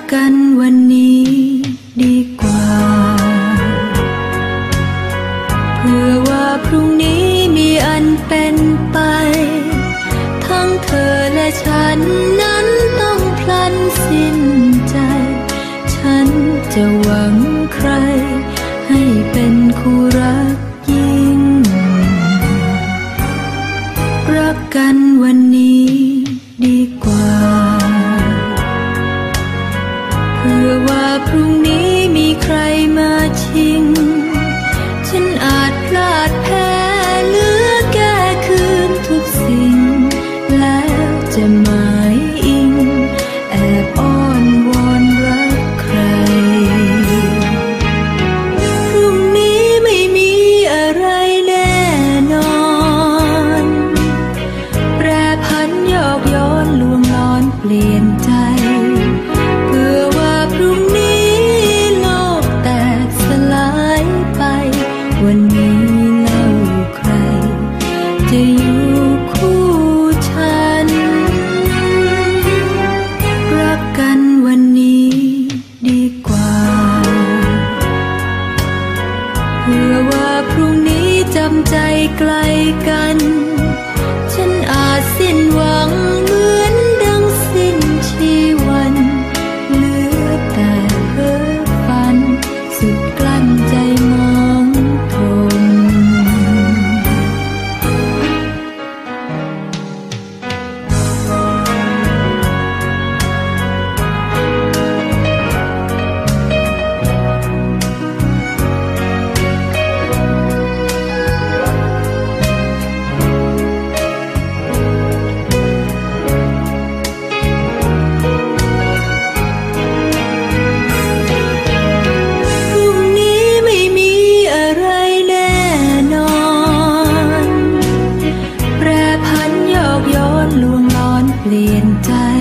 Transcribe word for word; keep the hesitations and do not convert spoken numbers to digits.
กันวันนี้ดีกว่าเพื่อว่าพรุ่งนี้มีอันเป็นไปทั้งเธอและฉันนั้นต้องพลันสิ้นใจฉันจะหวังใครให้เป็นคู่รักยิ่งรักกันวันนี้ดีกว่าเพื่อว่าพรุ่งนี้มีใครมาชิงฉันอาจพลาดแพ้เหลือแก้คืนทุกสิ่งแล้วจะหมายอิงแอบอ้อนวอนรักใครพรุ่งนี้ไม่มีอะไรแน่นอนแปรผันโยกย้อนลวงล้อนเปลี่ยนใจเพื่อว่าพรุ่งนี้โลกแตกสลายไปวันนี้เล่าใครจะอยู่คู่ฉันรักกันวันนี้ดีกว่าเพื่อว่าพรุ่งนี้จำใจไกลกันฉันอาจสิ้นหวังเหมือนดังสิ้นชีวันเหลือแต่เพ้อฝันสุดกลั้นใจมองทนเปลี่ยนใจ